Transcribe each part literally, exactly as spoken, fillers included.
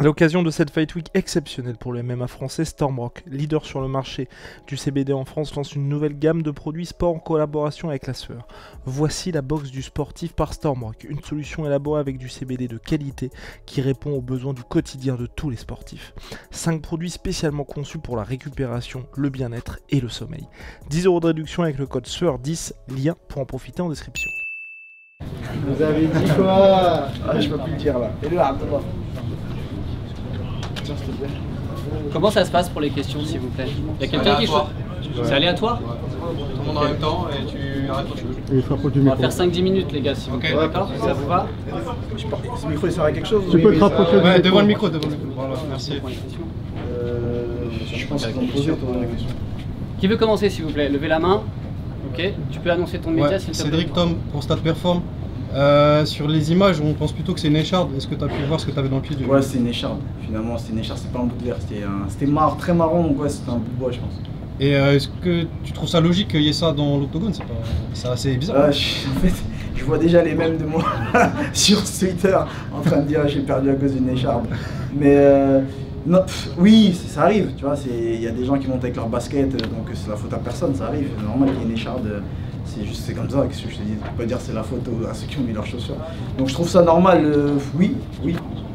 À l'occasion de cette Fight Week exceptionnelle pour le M M A français, Stormrock, leader sur le marché du C B D en France, lance une nouvelle gamme de produits sport en collaboration avec la sueur. Voici la box du sportif par Stormrock, une solution élaborée avec du C B D de qualité qui répond aux besoins du quotidien de tous les sportifs. cinq produits spécialement conçus pour la récupération, le bien-être et le sommeil. dix euros de réduction avec le code S U E U R dix, lien pour en profiter en description. Vous avez dit quoi? Ah, je peux plus le dire là. Et là, comment ça se passe pour les questions, s'il vous plaît? Il y a quelqu'un qui choisit. C'est aléatoire? Ouais. Tout le monde en même temps et tu arrêtes quand tu veux. On va faire cinq dix minutes, les gars, si vous Ok, plaît. D'accord? Ça vous va? ce micro il sert à quelque chose? Tu peux te rapprocher Ouais, du devant le micro. micro, devant le micro. Voilà, merci. Euh, je pense qu'ils ont posé ton question. Qui veut commencer, s'il vous plaît? Levez la main. Ok. Tu peux annoncer ton média, Ouais, s'il te plaît? Cédric Tom pour Stade Perform. Euh, sur les images, on pense plutôt que c'est une écharde. Est-ce que tu as pu voir ce que tu avais dans le pied du Ouais, c'est une écharde. Finalement, c'était une écharde, c'est pas un bout de verre. C'était un... c'était marre, très marron, donc ouais, c'était un bout de bois, je pense. Et euh, est-ce que tu trouves ça logique qu'il y ait ça dans l'octogone? C'est pas... c'est assez bizarre. Euh, je... En fait, je vois déjà les mêmes de moi sur Twitter en train de dire j'ai perdu à cause d'une écharde. Mais euh, non, pff, oui, ça arrive, tu vois. Il y a des gens qui montent avec leur basket, donc c'est la faute à personne, ça arrive. C'est normal qu'il y ait une écharde. C'est juste, c'est comme ça, qu'est-ce que je te dis, tu peux pas dire c'est la faute à ceux qui ont mis leurs chaussures. Donc je trouve ça normal, euh, oui, oui.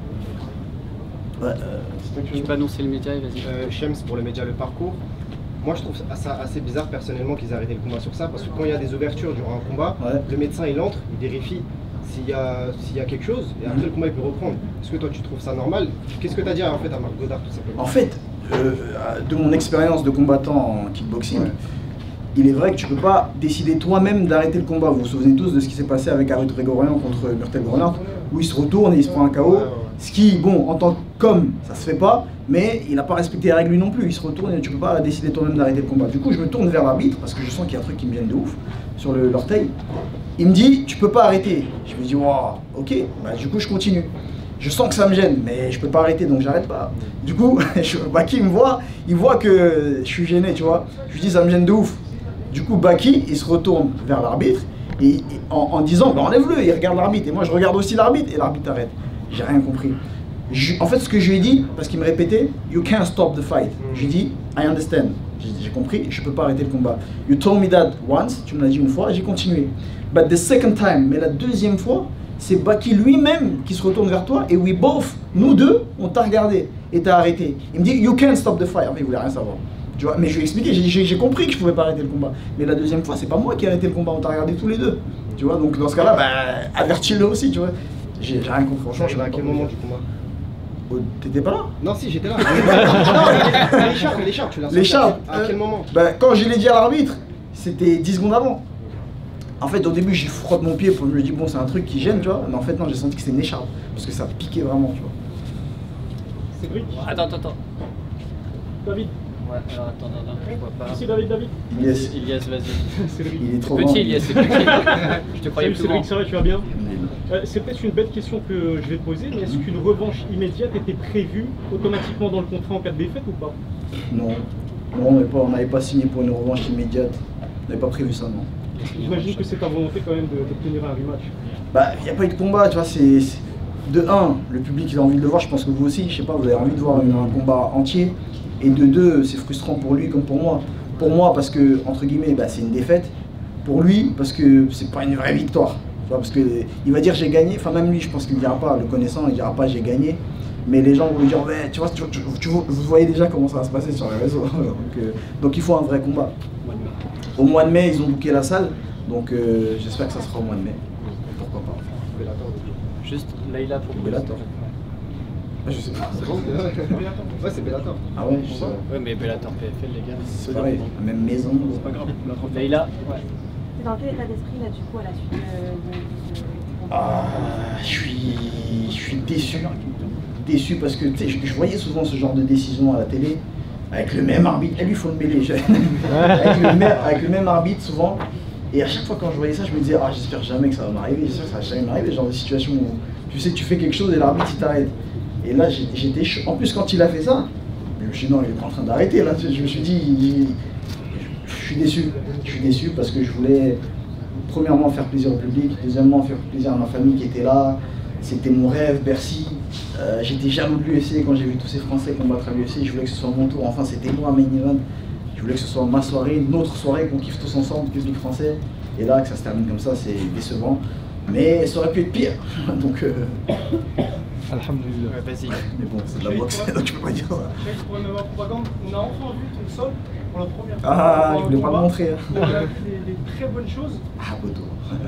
Ouais, euh, Tu peux annoncer le média, vas-y. Euh, Shems pour le média Le Parcours. Moi je trouve ça assez bizarre personnellement qu'ils aient arrêté le combat sur ça parce que quand il y a des ouvertures durant un combat, ouais. le médecin il entre, il vérifie s'il y a, s'il y a quelque chose et après le combat il peut reprendre. Est-ce que toi tu trouves ça normal? Qu'est-ce que tu as dit en fait à Marc Godard tout simplement? En fait, euh, de mon expérience de combattant en kickboxing, ouais. Il est vrai que tu peux pas décider toi-même d'arrêter le combat. Vous vous souvenez tous de ce qui s'est passé avec Arut Grigorian contre Murtel Grenard, où il se retourne et il se prend un K O. Ce qui, bon, en tant qu'homme, ça se fait pas, mais il n'a pas respecté les règles lui non plus. Il se retourne et tu peux pas décider toi-même d'arrêter le combat. Du coup, je me tourne vers l'arbitre parce que je sens qu'il y a un truc qui me gêne de ouf sur l'orteil. Il me dit, tu peux pas arrêter. Je me dis, waouh, ok, bah, du coup, je continue. Je sens que ça me gêne, mais je peux pas arrêter, donc j'arrête pas. Du coup, Baki me voit, il voit que je suis gêné, tu vois. Je lui dis, ça me gêne de ouf. Du coup, Baki, il se retourne vers l'arbitre et, et en, en disant bah, enlève-le, il regarde l'arbitre. Et moi, je regarde aussi l'arbitre et l'arbitre arrête. J'ai rien compris. Je, en fait, ce que je lui ai dit, parce qu'il me répétait, you can't stop the fight. Je lui ai dit, I understand. J'ai compris, je peux pas arrêter le combat. You told me that once, tu me l'as dit une fois, j'ai continué. But the second time, mais la deuxième fois, c'est Baki lui-même qui se retourne vers toi et we both, nous deux, on t'a regardé et t'as arrêté. Il me dit, you can't stop the fight. En fait, il voulait rien savoir. Tu vois, mais je lui ai expliqué, j'ai compris que je pouvais pas arrêter le combat. Mais la deuxième fois, c'est pas moi qui ai arrêté le combat, on t'a regardé tous les deux. Tu vois, donc dans ce cas-là, bah, avertis-le aussi, tu vois. J'ai rien compris, franchement. Je à quel moment du combat? Oh, t'étais pas là? Non, si, j'étais là. Non, l'écharpe, l'écharpe, tu l'as sorti. L'écharpe À quel moment? Bah, quand je l'ai dit à l'arbitre, c'était dix secondes avant. En fait, au début, j'ai frotte mon pied pour me dire, bon, c'est un truc qui gêne, tu vois. Mais en fait, non, j'ai senti que c'était une écharpe. Parce que ça piquait vraiment, tu vois. Cédric? Attends, attends, attends. David? Ouais, alors attends, attends, attends, je vois pas. Ici David, David? Yes. Ilias, vas-y. Cédric. Il est trop Petit grand. Ilias, c'est petit. Je te croyais Salut plus Cédric, grand. ça va, tu vas bien? euh, C'est peut-être une bête question que je vais te poser, mais est-ce qu'une revanche immédiate était prévue automatiquement dans le contrat en cas de défaite ou pas? Non. Non, on n'avait pas, pas signé pour une revanche immédiate. On n'avait pas prévu ça, non. J'imagine que c'est ta volonté quand même d'obtenir un rematch. Bah, il n'y a pas eu de combat, tu vois, c'est... De un, le public il a envie de le voir, je pense que vous aussi, je sais pas, vous avez envie de voir une, un combat entier. Et de deux, c'est frustrant pour lui comme pour moi. Pour moi, parce que, entre guillemets, bah, c'est une défaite. Pour lui, parce que c'est pas une vraie victoire. Tu vois, parce que il va dire j'ai gagné, enfin même lui, je pense qu'il ne dira pas, le connaissant, il ne dira pas j'ai gagné. Mais les gens vont lui dire, ouais, tu vois, tu, tu, tu, vous voyez déjà comment ça va se passer sur les réseaux. donc, euh, donc il faut un vrai combat. Au mois de mai, ils ont booké la salle, donc euh, j'espère que ça sera au mois de mai. Pourquoi pas. Juste Leïla pour Bellator. Ah, je sais pas. C'est bon? Ouais, c'est Bellator. Ah ouais, je sais pas. Ouais, mais Bellator P F L, les gars. C'est pareil, la même maison. C'est pas grave. Leïla, ouais. C'est dans quel état d'esprit là du coup à la suite de, de, de... Ah, je suis, je suis déçu. Déçu parce que je, je voyais souvent ce genre de décision à la télé, avec le même arbitre. Et lui, il faut le mêler. avec, le même, avec le même arbitre souvent. Et à chaque fois quand je voyais ça, je me disais, ah, j'espère jamais que ça va m'arriver, j'espère que ça va jamais m'arriver. Genre de situation où tu sais que tu fais quelque chose et l'arbitre il t'arrête. Et là, j'étais chaud. En plus, quand il a fait ça, je me suis dit, non, il est pas en train d'arrêter là. Je me suis dit, je suis déçu. Je suis déçu parce que je voulais, premièrement, faire plaisir au public, deuxièmement, faire plaisir à ma famille qui était là. C'était mon rêve, Bercy. Euh, J'étais jaloux de l'U F C quand j'ai vu tous ces Français combattre à l'U F C. Je voulais que ce soit mon tour. Enfin, c'était moi, main event. Je voulais que ce soit ma soirée, notre soirée, qu'on kiffe tous ensemble, public français. Et là, que ça se termine comme ça, c'est décevant. Mais ça aurait pu être pire. Donc, euh... Alhamdulillah. Ouais, vas-y. mais bon, c'est de la boxe, donc je peux pas dire ça. Pour une propagande, on a enfin vu ton sol pour la première fois. Ah, je voulais pas le montrer. Hein. On a vu des, des très bonnes choses. Ah, poteau.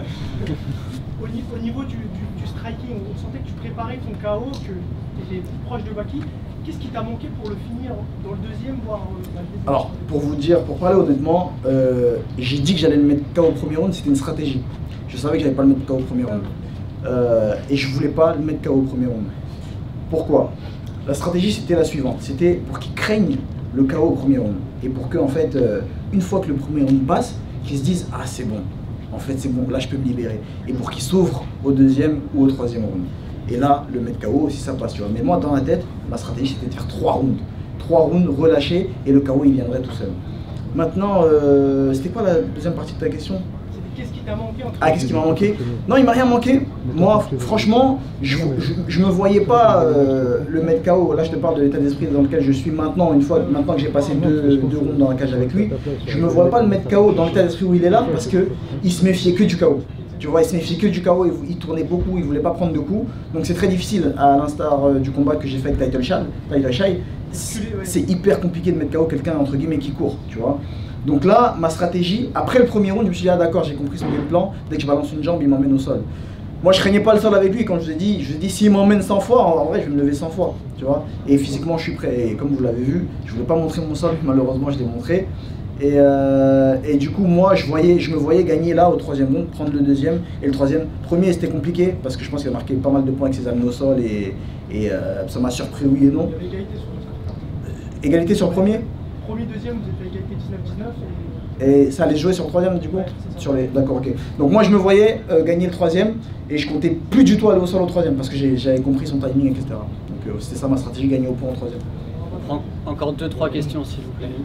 Au, ni au niveau du, du, du striking, on sentait que tu préparais ton K O, que tu étais proche de Baki. Qu'est-ce qui t'a manqué pour le finir dans le deuxième, voire euh, dans le deuxième? Alors, pour vous dire, pour parler honnêtement, euh, j'ai dit que j'allais le mettre K O au premier round, c'était une stratégie. Je savais que j'allais pas le mettre K O au premier round. Euh, et je voulais pas le mettre K O au premier round. Pourquoi? La stratégie c'était la suivante, c'était pour qu'ils craignent le K O au premier round. Et pour que, en fait, euh, une fois que le premier round passe, qu'ils se disent « Ah, c'est bon, en fait c'est bon, là je peux me libérer ». Et pour qu'ils s'ouvrent au deuxième ou au troisième round. Et là, le mettre K O si ça passe, tu vois. Mais moi, dans la tête, ma stratégie c'était de faire trois rounds. Trois rounds relâchés et le K O il viendrait tout seul. Maintenant, euh, c'était quoi la deuxième partie de ta question? Qu'est-ce qui t'a manqué entre Ah, qu'est-ce qui m'a manqué? Non, il m'a rien manqué. Moi, franchement, je, je, je me voyais pas euh, le mettre K O. Là, je te parle de l'état d'esprit dans lequel je suis maintenant. Une fois, maintenant que j'ai passé deux, deux rounds dans la cage avec lui, je me vois pas le mettre K O dans l'état d'esprit où il est là parce que il se méfiait que du K O. Tu vois, il se méfiait que du K O. Il, il tournait beaucoup, il voulait pas prendre de coups. Donc c'est très difficile, à l'instar euh, du combat que j'ai fait avec Title Shai. Title Shai, c'est hyper compliqué de mettre K O quelqu'un entre guillemets qui court, tu vois. Donc là, ma stratégie, après le premier round, je me suis dit, ah d'accord, j'ai compris son game plan, dès que je balance une jambe, il m'emmène au sol. Moi, je craignais pas le sol avec lui, quand je vous ai dit, je vous ai dit, s'il m'emmène cent fois, en vrai, je vais me lever cent fois, tu vois. Et physiquement, je suis prêt, et comme vous l'avez vu, je voulais pas montrer mon sol, malheureusement, je l'ai montré. Et, euh, et du coup, moi, je, voyais, je me voyais gagner là, au troisième round, prendre le deuxième, et le troisième. Premier, c'était compliqué, parce que je pense qu'il a marqué pas mal de points avec ses amenés au sol, et, et euh, ça m'a surpris, oui et non. Il y avait égalité sur le Égalité sur le premier? Premier, deuxième, vous êtes à égalité dix-neuf dix-neuf. Et ça allait se jouer sur le troisième du coup? Sur les... D'accord, ok. Donc moi je me voyais euh, gagner le troisième et je comptais plus du tout aller au sol au troisième parce que j'avais compris son timing, et cetera. Donc euh, c'était ça ma stratégie, gagner au point au troisième. En, encore deux, trois questions s'il vous plaît.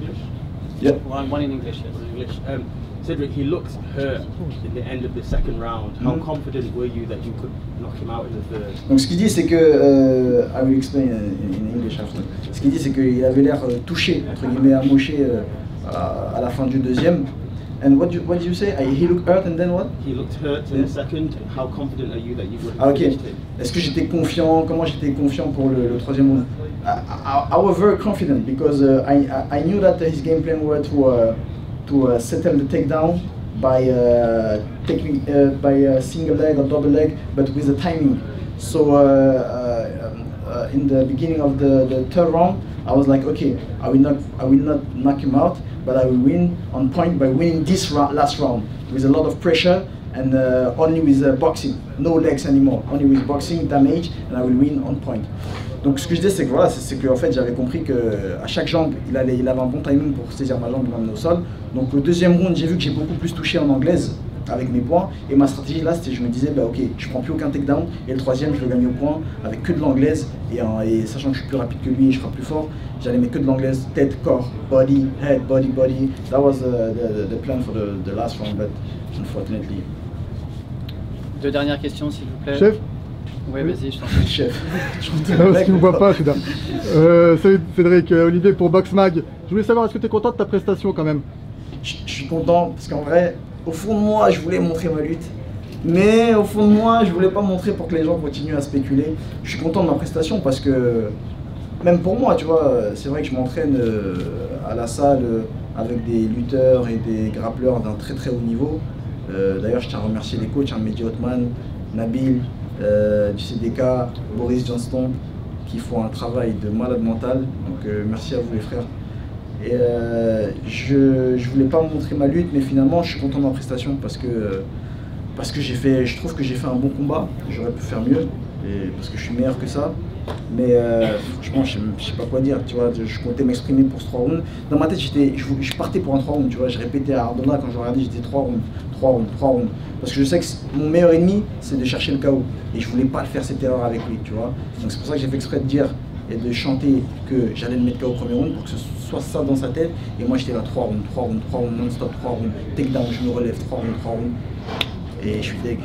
Yeah. One, one in English, yes. English. Um, Cedric, he looked hurt in the end of the second round. How Mm. confident were you that you could knock him out in the third? Donc ce qu'il dit c'est que, euh, I will explain in, in English after. Ce qu'il dit c'est qu'il avait l'air euh, touché, entre guillemets amoché euh, à, à la fin du deuxième. And what, you, what did you say? I, he looked hurt and then what? He looked hurt in the second. How confident are you that you would Ah have ok. finished him? Est-ce que j'étais confiant? Comment j'étais confiant pour le, le troisième round? I, I, I was very confident because uh, I, I knew that his game plan was to uh, to uh, settle the takedown by uh, taking uh, by a single leg or double leg, but with the timing. So uh, uh, um, uh, in the beginning of the, the third round, I was like, okay, I will not I will not knock him out, but I will win on point by winning this ra last round with a lot of pressure and uh, only with uh, boxing, no legs anymore, only with boxing damage, and I will win on point. Donc ce que je dis c'est que voilà, c'est que en fait j'avais compris que à chaque jambe il, allait, il avait un bon timing pour saisir ma jambe et m'amener au sol. Donc le deuxième round j'ai vu que j'ai beaucoup plus touché en anglaise avec mes points et ma stratégie là c'était je me disais bah ok je prends plus aucun takedown et le troisième je veux gagner au point avec que de l'anglaise et, et sachant que je suis plus rapide que lui et je serai plus fort, j'allais mettre que de l'anglaise, tête, corps, body, head, body, body. That was the, the, the plan for the, the last round but unfortunately. Deux dernières questions s'il vous plaît. Chef? Ouais, vas-y, je t'en prie. Chef. Parce qu'il ne voit pas, Souda. Euh, salut Cédric, euh, Olivier pour BoxMag. Je voulais savoir, est-ce que tu es content de ta prestation quand même? Je, je suis content parce qu'en vrai, au fond de moi, je voulais montrer ma lutte. Mais au fond de moi, je voulais pas montrer pour que les gens continuent à spéculer. Je suis content de ma prestation parce que, même pour moi, tu vois, c'est vrai que je m'entraîne euh, à la salle euh, avec des lutteurs et des grappleurs d'un très très haut niveau. Euh, D'ailleurs, je tiens à remercier les coachs, hein, Mehdi Othman, Nabil, euh, du C D K, Boris Johnston, qui font un travail de malade mental. Donc euh, merci à vous les frères. Et euh, je, je voulais pas montrer ma lutte, mais finalement, je suis content de ma prestation parce que, parce que j'ai fait, je trouve que j'ai fait un bon combat. J'aurais pu faire mieux, et parce que je suis meilleur que ça. Mais euh, franchement, je sais, je sais pas quoi dire, tu vois, je comptais m'exprimer pour ce trois rounds. Dans ma tête, j'étais, je, je partais pour un trois rounds, tu vois, je répétais à Ardonna quand je regardais, j'étais trois rounds, trois rounds, trois rounds. Parce que je sais que mon meilleur ennemi, c'est de chercher le K O. Et je voulais pas le faire cette erreur avec lui, tu vois. Donc c'est pour ça que j'ai fait exprès de dire et de chanter que j'allais le mettre K O au premier round pour que ce soit ça dans sa tête. Et moi, j'étais là, trois rounds, trois rounds, trois rounds, non-stop, trois rounds, takedown, je me relève, trois rounds, trois rounds. Et je suis deg.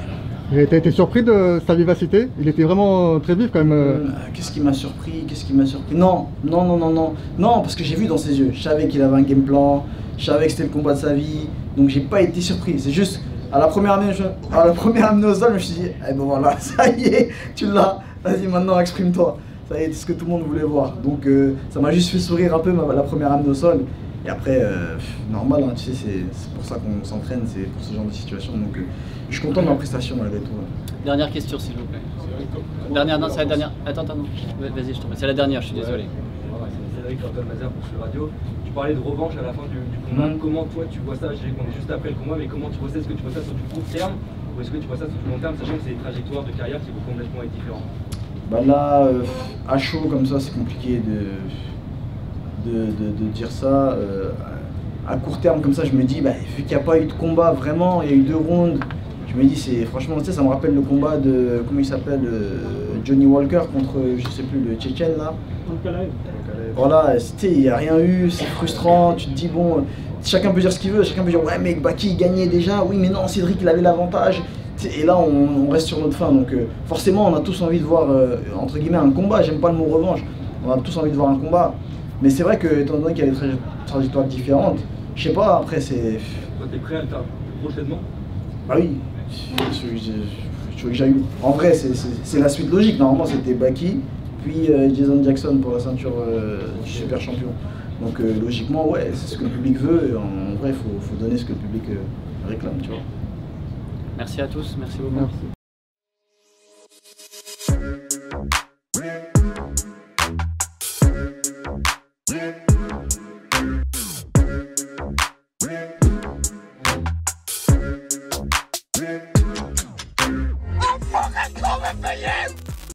Et t'as été surpris de sa vivacité? Il était vraiment très vif quand même. Euh, Qu'est-ce qui m'a surpris? Qu'est-ce qui m'a surpris? Non, non, non, non, non. Non, parce que j'ai vu dans ses yeux. Je savais qu'il avait un game plan. Je savais que c'était le combat de sa vie. Donc j'ai pas été surpris. C'est juste, à la première amenée, je... à la première amenée au sol, je me suis dit, eh ben voilà, ça y est, tu l'as. Vas-y, maintenant exprime-toi. Ça y est, c'est ce que tout le monde voulait voir. Donc euh, ça m'a juste fait sourire un peu ma, la première amenée au sol. Et après, euh, normal, hein, tu sais, c'est pour ça qu'on s'entraîne, c'est pour ce genre de situation. Donc euh, je suis content de ma prestation malgré tout. Dernière question, s'il vous plaît. Dernière, non, c'est la dernière. Attends, attends, non. Vas-y, je t'en prie. C'est la dernière, je suis désolé. C'est Cédric Antoine Mazère pour Sud Radio. Tu parlais de revanche à la fin du, du combat. Mmh. Comment toi tu vois ça? Je sais qu'on est juste après le combat, mais comment tu vois ça? Est-ce que tu vois ça sur du court terme ou est-ce que tu vois ça sur du long terme, sachant que c'est des trajectoires de carrière qui vont complètement être différentes? Bah là, euh, à chaud comme ça, c'est compliqué de, de, de, de dire ça. Euh, à court terme comme ça, je me dis, bah, vu qu'il n'y a pas eu de combat vraiment, il y a eu deux rounds. Je me dis, c'est franchement, tu sais, ça me rappelle le combat de, comment il s'appelle, euh, Johnny Walker contre, je sais plus, le Tchétchène là. Voilà, il n'y a rien eu, c'est frustrant, tu te dis, bon, chacun peut dire ce qu'il veut, chacun peut dire, ouais, mais Baki il gagnait déjà, oui, mais non, Cédric il avait l'avantage. Et là, on, on reste sur notre fin, donc euh, forcément, on a tous envie de voir, euh, entre guillemets, un combat. J'aime pas le mot revanche, on a tous envie de voir un combat. Mais c'est vrai que, étant donné qu'il y a des tra trajectoires différentes, je sais pas, après, c'est. Toi, t'es prêt à le faire prochainement? Bah oui, je veux que j'aille. En vrai, c'est la suite logique. Normalement, c'était Baki, puis euh, Jason Jackson pour la ceinture euh, du super champion. Donc, euh, logiquement, ouais, c'est ce que le public veut. En vrai, il faut, faut donner ce que le public euh, réclame, tu vois. Merci à tous, merci beaucoup. Merci.